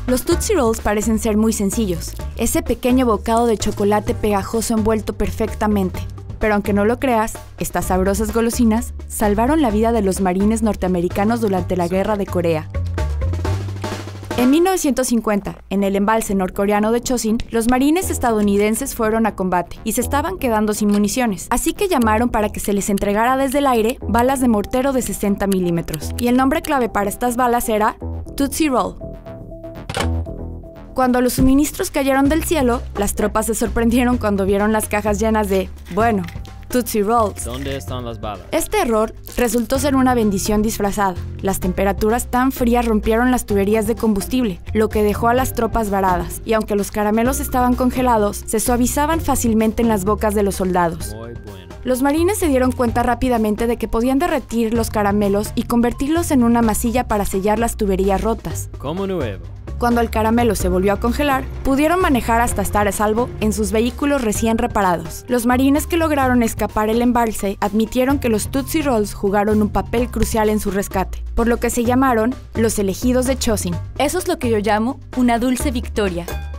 Los Tootsie Rolls parecen ser muy sencillos, ese pequeño bocado de chocolate pegajoso envuelto perfectamente. Pero aunque no lo creas, estas sabrosas golosinas salvaron la vida de los marines norteamericanos durante la Guerra de Corea. En 1950, en el embalse norcoreano de Chosin, los marines estadounidenses fueron a combate y se estaban quedando sin municiones, así que llamaron para que se les entregara desde el aire balas de mortero de 60 milímetros, y el nombre clave para estas balas era Tootsie Roll. Cuando los suministros cayeron del cielo, las tropas se sorprendieron cuando vieron las cajas llenas de, Tootsie Rolls. ¿Dónde están las balas? Este error resultó ser una bendición disfrazada. Las temperaturas tan frías rompieron las tuberías de combustible, lo que dejó a las tropas varadas, y aunque los caramelos estaban congelados, se suavizaban fácilmente en las bocas de los soldados. Muy bueno. Los marines se dieron cuenta rápidamente de que podían derretir los caramelos y convertirlos en una masilla para sellar las tuberías rotas. Como nuevo. Cuando el caramelo se volvió a congelar, pudieron manejar hasta estar a salvo en sus vehículos recién reparados. Los marines que lograron escapar el embalse admitieron que los Tootsie Rolls jugaron un papel crucial en su rescate, por lo que se llamaron los elegidos de Chosin. Eso es lo que yo llamo una dulce victoria.